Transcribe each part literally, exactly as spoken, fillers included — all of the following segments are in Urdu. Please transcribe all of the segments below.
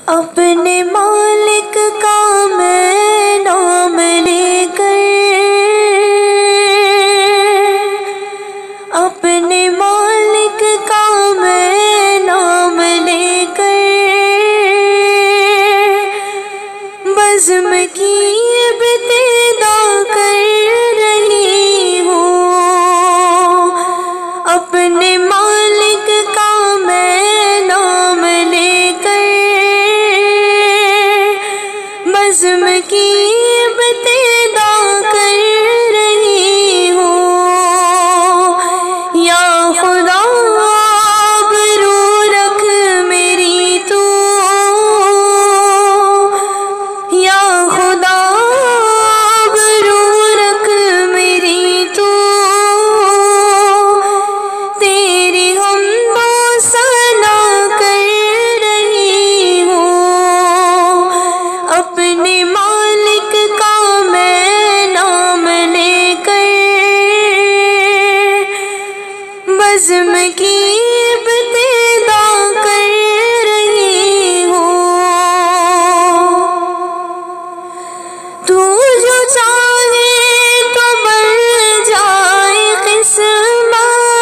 اپنے مالک کا میں نام لے کر، اپنے مالک کا میں نام لے کر، بزم کی ابتدا کر رہی ہوں، اپنے مالک کا میں نام لے کر، بزم کی ابتدا کر رہی ہوں۔ یا خدا آبرو رکھ میری تو، یا خدا آبرو رکھ میری تو، تیری حمد و ثنا کر رہی ہوں، اپنے مالک کا میں نام لے کر، بزم کی ابتدا کر رہی ہوں۔ تو جو چاہے تو بن جائے قسمت،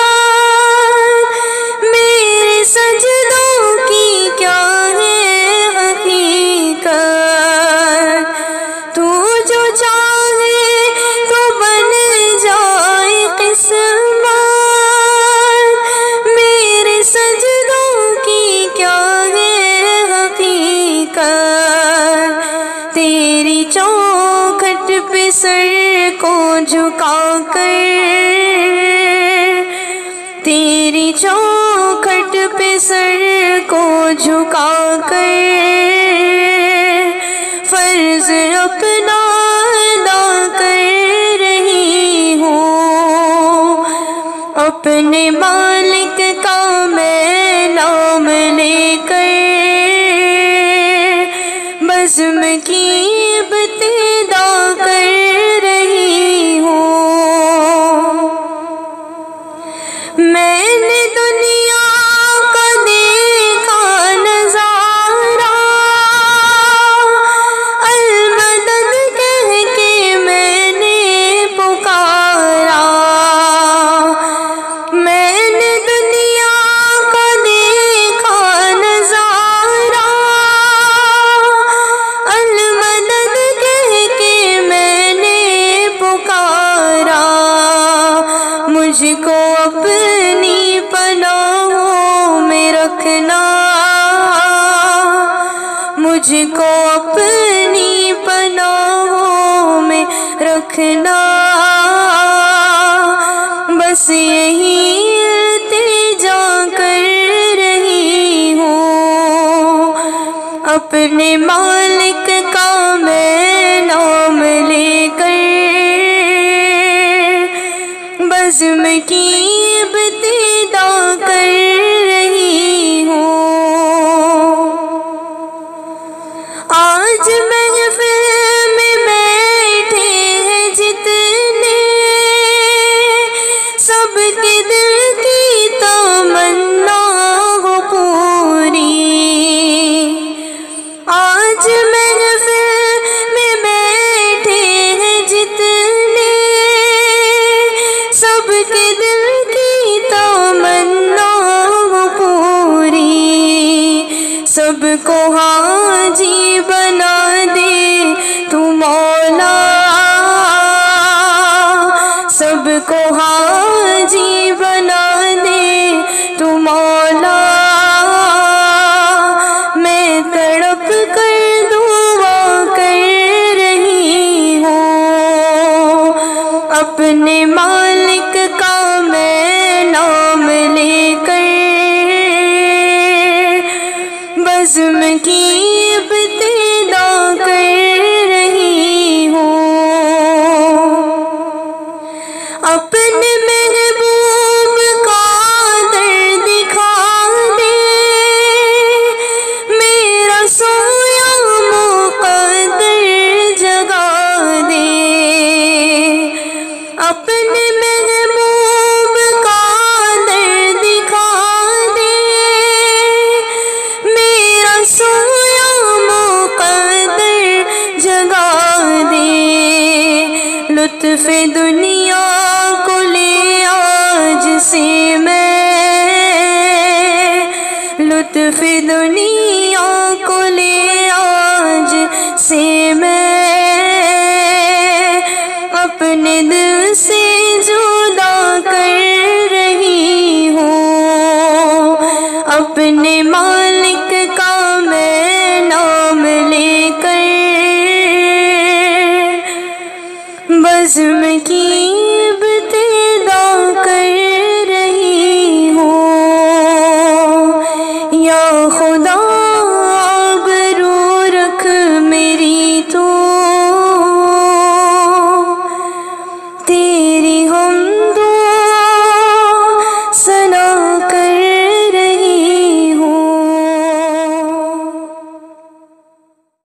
میرے سجدوں کی کیا ہے حقیقت، تو جو چاہے تو بن جائے قسمت، میرے سجدوں کی کیا ہے حقیقت، تیری چوکھٹ پہ سر کو جھکا کر، تیری چوکھٹ پہ سر کو جھکا کر، فرض اپنا ادا کر رہی ہوں، اپنے مالک کا میں نام لے کر، بزم کی ابتدا کر رہی ہوں۔ میں نے دنیا کا دیکھا نظارہ، المدد کہہ کے میں نے پکارا، میں نے دنیا کا دیکھا نظارہ، المدد کہہ کے میں نے پکارا، مجھ کو اپنی پناہوں میں رکھنا، مجھ کو اپنی پناہوں میں رکھنا، بس یہی التجا کر رہی ہوں، اپنے مالک کا میں نام لے کر، بزم کی ابتدا کر رہی ہوں۔ آج محفل میں بیٹھے ہیں جتنے، سب کے دل کی تمنا ہو پوری، آج محفل میں بیٹھے ہیں جتنے، سب کے دل کی تمنا ہو پوری، سب کو حاجی بنا دے تو مولا، سب کو حاجی بنا دے تو مولا، میں تڑپ کر دعا کر رہی ہوں، اپنے مالک کا میں نام لے کر، بزم کی ابتدا کر رہی ہوں، اپنے محبوب کا در دکھا دے، میرا سویا مقدر جگا دے، اپنے محبوب کا در دکھا دے، میرا سویا لطف دنیا کو لے آج سے میں، لطف دنیا کو لے آج سے میں